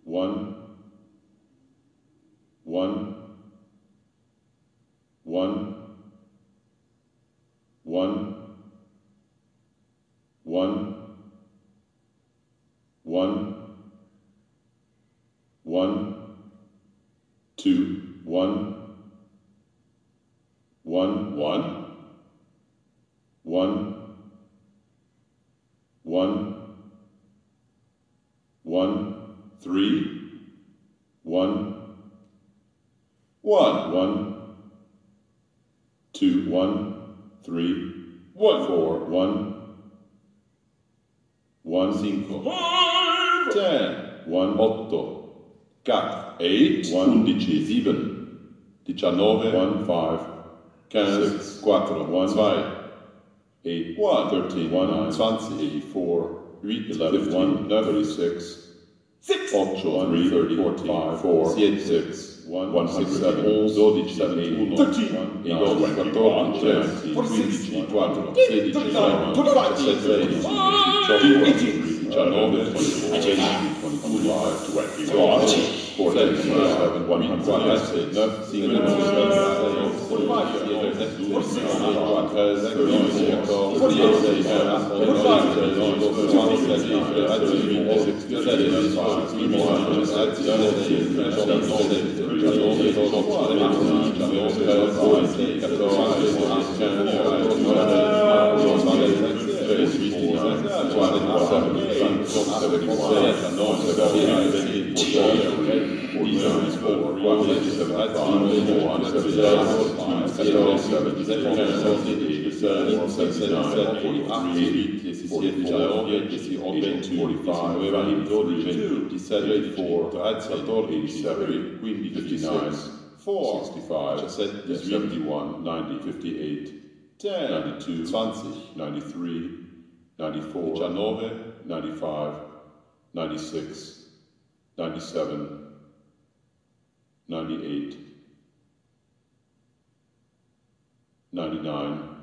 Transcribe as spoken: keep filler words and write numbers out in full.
one, one, one, one, one, one, one, two, one, one, one, one, one, one, three, one, one, one, two, one, three, one, four, one, one, cinco, five, ten, one, otto, quattro, eight, one, undici, sieben, diciannove, one, five, quinze, six, quattro, one, zwei, eight, one, thirteen, one, nine, zwanzig, eighty-four, huit, eleven, fifteen, one, neuf, thirty-six, six, ocho, one, three, thirty, fourteen, five, four, siete, six, one, one, hundred six, seven, onze, dodici, seventeen, eight, thirteen, one, eight, nine, quattordici, nineteen, quindici, twenty, quattro, twenty-one, sedici, twenty-nine, diciannove, twenty, diciannove, diciannove, twenty-five, twenty-one, forty, forty-seven, one hundred, forty-nine, four, sixty-five, seventy-one, ninety, fifty-eight, ten, ninety-two, twenty, ninety-three, ninety-four, diciannove, ninety-five, ninety-six, ninety-seven, ninety-eight, ninety-nine,